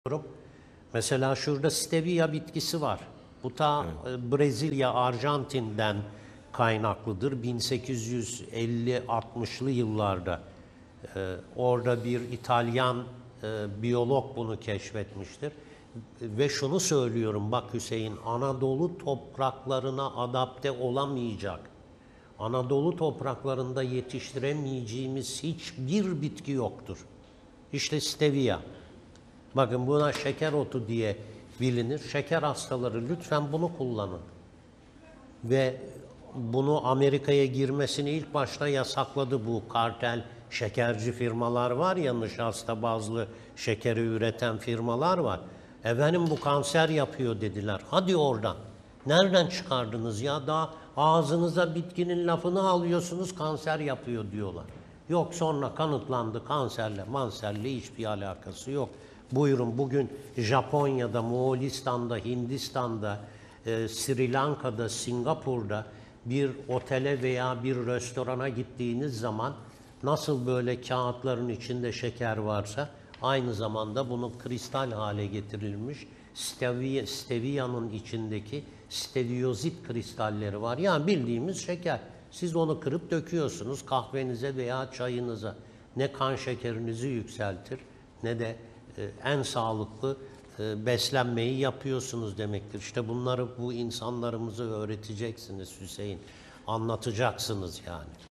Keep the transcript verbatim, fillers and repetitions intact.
Mesela şurada stevia bitkisi var. Bu ta evet. Brezilya, Arjantin'den kaynaklıdır. bin sekiz yüz elli altmışlı yıllarda e, orada bir İtalyan e, biyolog bunu keşfetmiştir. Ve şunu söylüyorum bak Hüseyin, Anadolu topraklarına adapte olamayacak, Anadolu topraklarında yetiştiremeyeceğimiz hiçbir bitki yoktur. İşte stevia. Bakın buna şeker otu diye bilinir. Şeker hastaları lütfen bunu kullanın. Ve bunu Amerika'ya girmesini ilk başta yasakladı bu kartel şekerci firmalar var ya, nişasta bazlı şekeri üreten firmalar var. Efendim bu kanser yapıyor dediler. Hadi oradan. Nereden çıkardınız ya? Daha ağzınıza bitkinin lafını alıyorsunuz, kanser yapıyor diyorlar. Yok, sonra kanıtlandı, kanserle manserle hiçbir alakası yok. Buyurun, bugün Japonya'da, Moğolistan'da, Hindistan'da, e, Sri Lanka'da, Singapur'da bir otele veya bir restorana gittiğiniz zaman nasıl böyle kağıtların içinde şeker varsa aynı zamanda bunun kristal hale getirilmiş stevia, stevia'nın içindeki steviozit kristalleri var. Yani bildiğimiz şeker. Siz onu kırıp döküyorsunuz kahvenize veya çayınıza. Ne kan şekerinizi yükseltir ne de e, en sağlıklı e, beslenmeyi yapıyorsunuz demektir. İşte bunları bu insanlarımıza öğreteceksiniz Hüseyin. Anlatacaksınız yani.